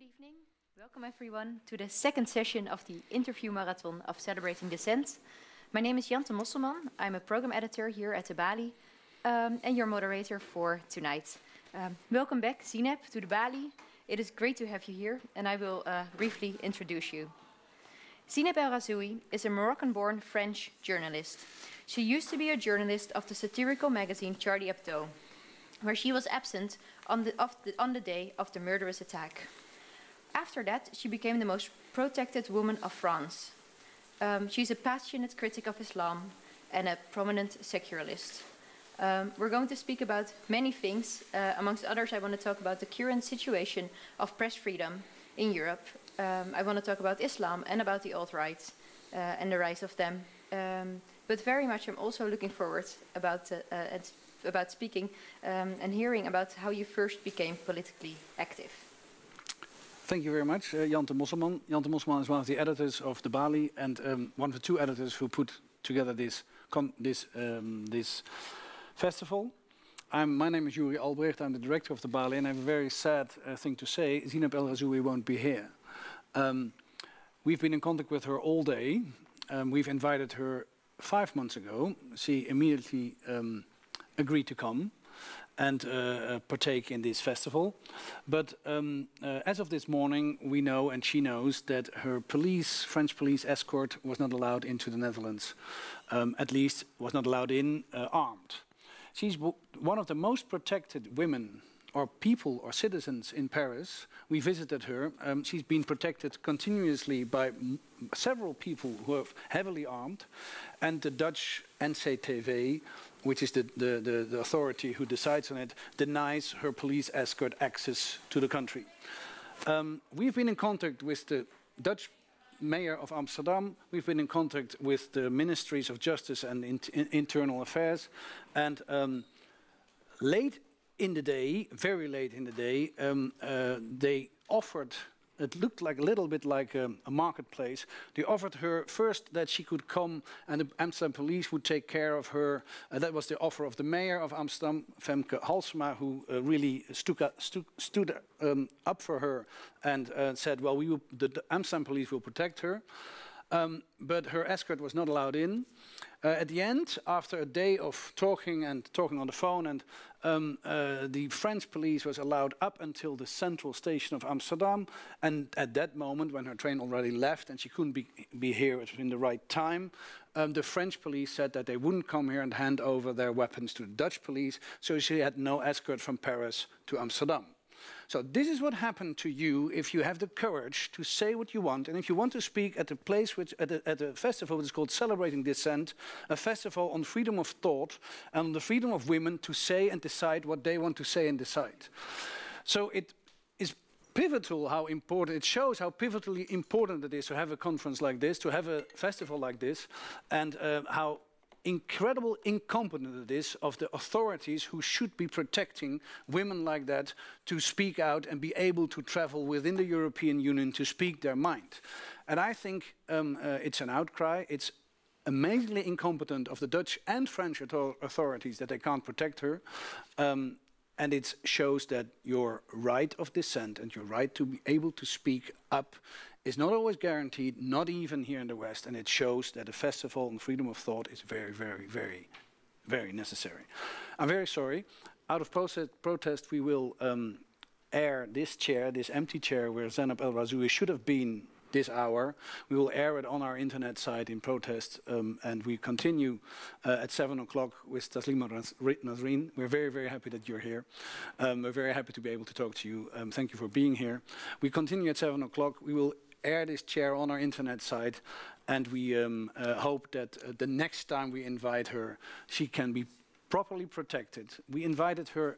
Good evening. Welcome everyone to the second session of the interview marathon of Celebrating Dissent. My name is Jante Mosselman. I'm a program editor here at the Balie and your moderator for tonight. Welcome back, Zineb, to the Balie. It is great to have you here, and I will briefly introduce you. Zineb Rhazoui is a Moroccan-born French journalist. She used to be a journalist of the satirical magazine Charlie Hebdo, where she was absent on the day of the murderous attack. After that, she became the most protected woman of France. She's a passionate critic of Islam and a prominent secularist. We're going to speak about many things. Amongst others, I want to talk about the current situation of press freedom in Europe. I want to talk about Islam and about the alt-right and the rise of them. But very much I'm also looking forward about speaking and hearing about how you first became politically active. Thank you very much, Jante Mosselman. Jante Mosselman is one of the editors of the Balie and one of the two editors who put together this festival. My name is Juri Albrecht. I'm the director of the Balie, and I have a very sad thing to say. Zineb Rhazoui won't be here. We've been in contact with her all day. We've invited her 5 months ago. She immediately agreed to come and partake in this festival. But as of this morning, we know, and she knows, that her French police escort was not allowed into the Netherlands. At least was not allowed in armed. She's one of the most protected women or people or citizens in Paris. We visited her. She's been protected continuously by several people who are heavily armed. And the Dutch NCTV, which is the authority who decides on it, denies her police escort access to the country. We've been in contact with the Dutch mayor of Amsterdam. We've been in contact with the ministries of justice and internal affairs. And late in the day, very late in the day, they offered, it looked like a little bit like a marketplace. They offered her first that she could come and the Amsterdam police would take care of her. That was the offer of the mayor of Amsterdam, Femke Halsema, who really stood up for her and said, well, the Amsterdam police will protect her. But her escort was not allowed in. At the end, after a day of talking on the phone, and the French police was allowed up until the central station of Amsterdam. And at that moment, when her train already left and she couldn't be here in the right time, the French police said that they wouldn't come here and hand over their weapons to the Dutch police. So she had no escort from Paris to Amsterdam. So this is what happened to you if you have the courage to say what you want, and if you want to speak at a place at a festival which is called Celebrating Dissent, a festival on freedom of thought and on the freedom of women to say and decide what they want to say and decide. So it is pivotal how important, it shows how pivotally important it is to have a conference like this, to have a festival like this, and how incredible incompetent it is of the authorities who should be protecting women like that to speak out and be able to travel within the European Union to speak their mind. And I think it's an outcry. It's amazingly incompetent of the Dutch and French authorities that they can't protect her. And it shows that your right of dissent and your right to be able to speak up is not always guaranteed, not even here in the West, and it shows that a festival on freedom of thought is very, very, very, very necessary. I'm very sorry. Out of protest, we will air this chair, this empty chair where Zineb Rhazoui should have been this hour. We will air it on our internet site in protest, and we continue at 7 o'clock with Taslima Nasreen. We're very, very happy that you're here. We're very happy to be able to talk to you. Thank you for being here. We continue at 7 o'clock. We will air this chair on our internet site, and we hope that the next time we invite her, she can be properly protected. We invited her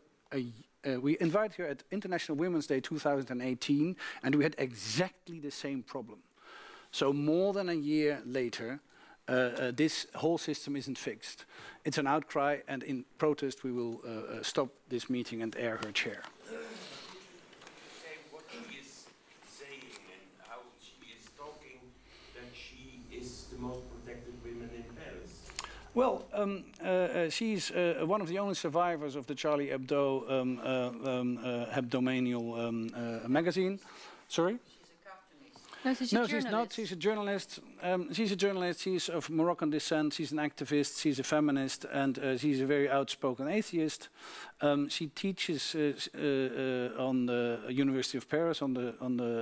at International Women's Day 2018, and we had exactly the same problem. So more than a year later, this whole system isn't fixed. It's an outcry, and in protest we will stop this meeting and air her chair. What she is saying and how she is talking, that she is the most protected women in Paris. Well, she's one of the only survivors of the Charlie Hebdo hebdomanial magazine. Sorry? No, she's No, she's not. She's a journalist. She's a journalist. She's of Moroccan descent. She's an activist. She's a feminist, and she's a very outspoken atheist. She teaches on the University of Paris on the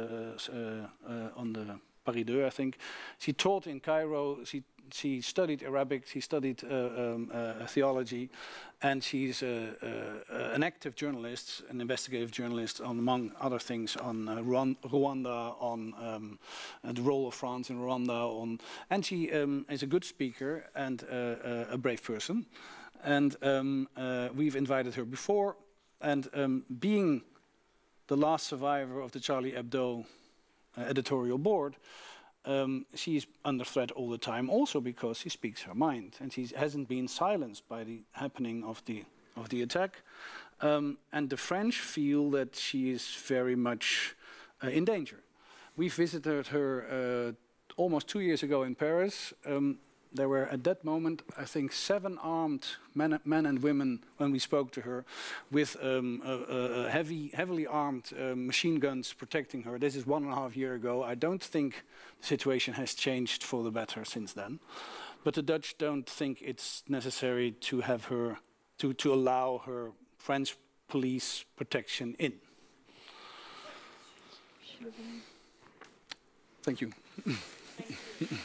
Paris 2, I think. She taught in Cairo. She studied Arabic. She studied theology, and she's an active journalist, an investigative journalist, on, among other things, on Rwanda, on the role of France in Rwanda, and she is a good speaker and a brave person. And we've invited her before, and being the last survivor of the Charlie Hebdo editorial board, she's under threat all the time, also because she speaks her mind, and she hasn't been silenced by the happening of the attack. And the French feel that she is very much in danger. We visited her almost 2 years ago in Paris. There were at that moment, I think, 7 armed men and women when we spoke to her, with heavily armed machine guns protecting her. This is 1.5 years ago. I don't think the situation has changed for the better since then. But the Dutch don't think it's necessary to have her, to allow her French police protection in. Thank you. Thank you.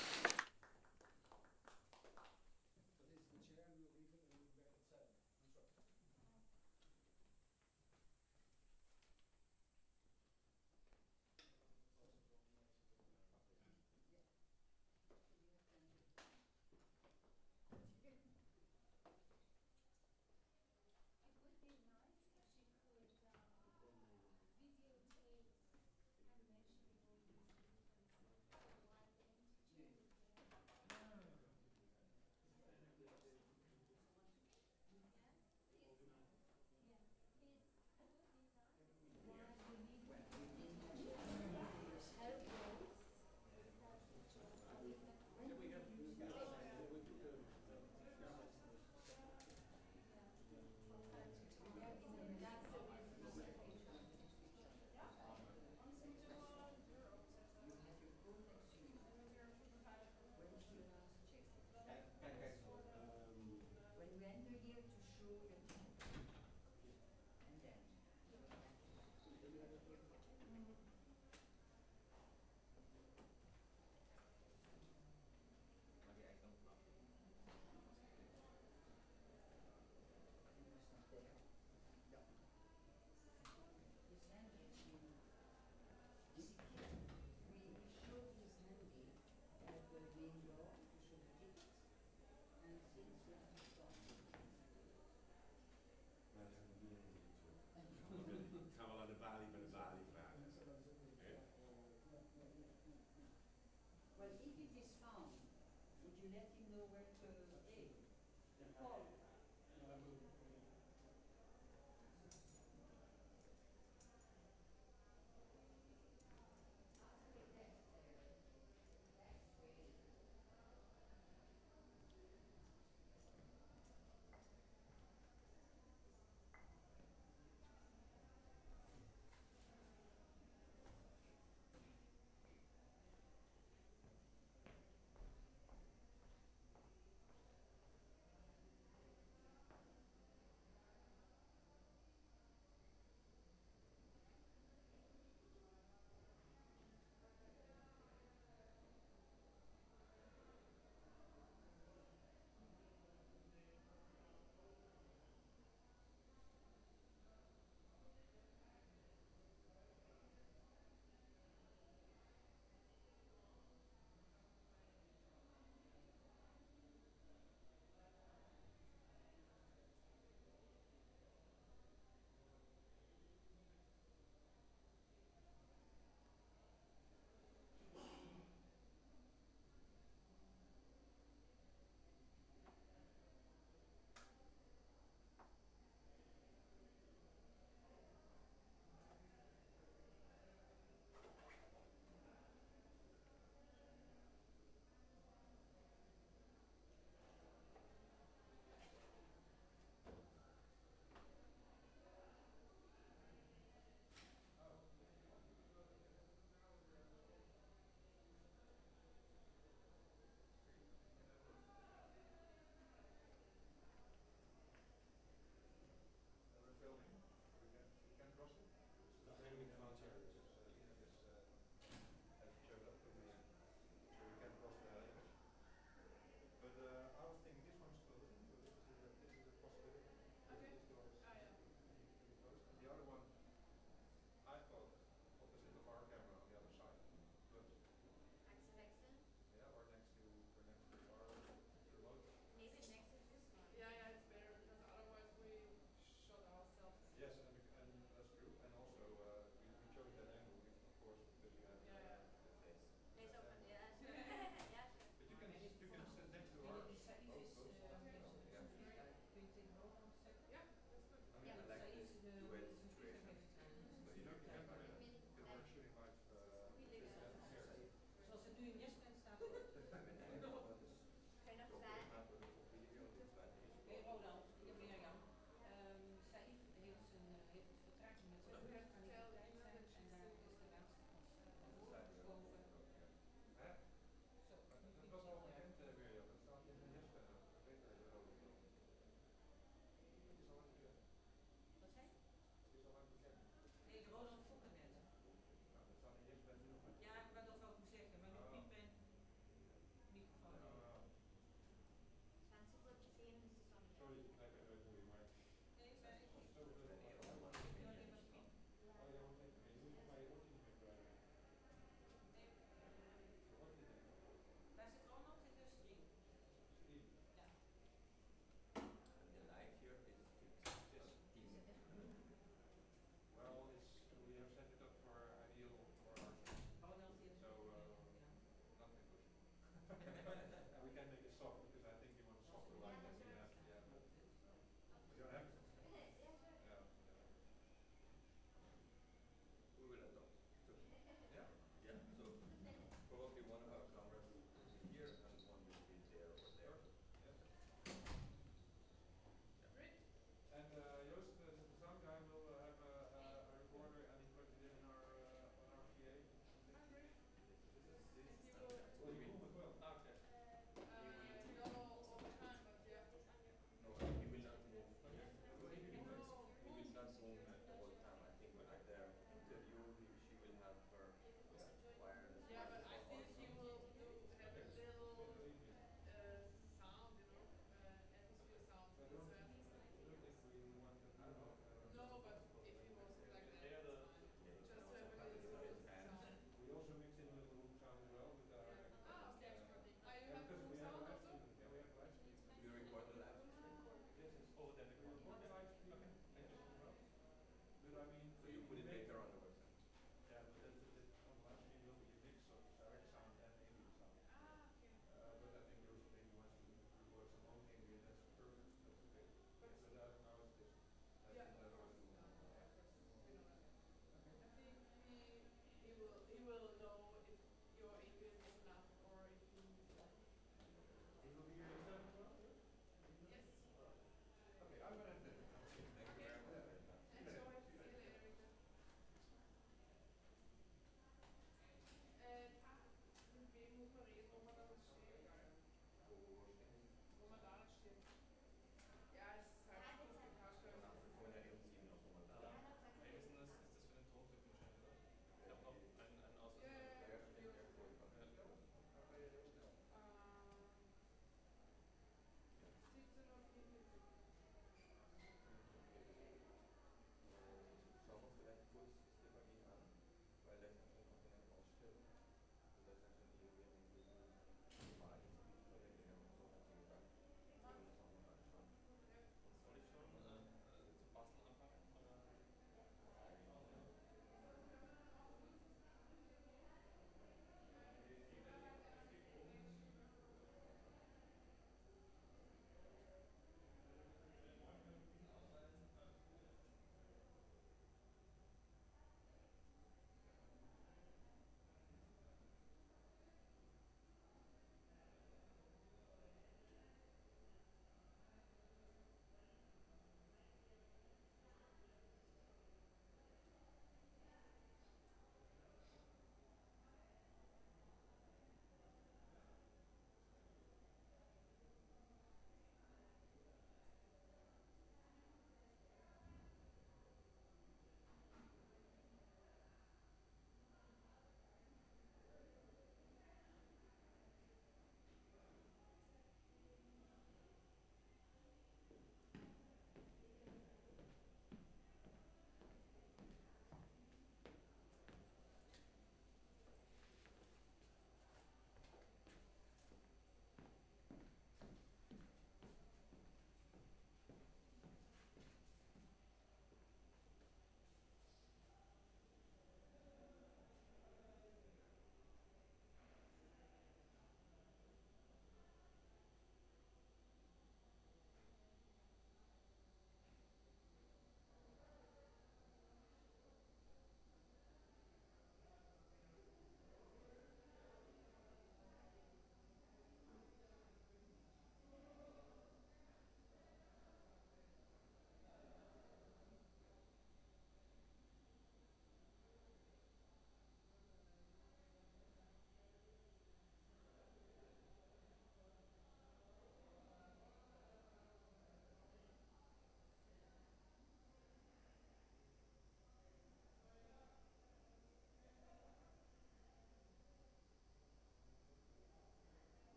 doing yesterday.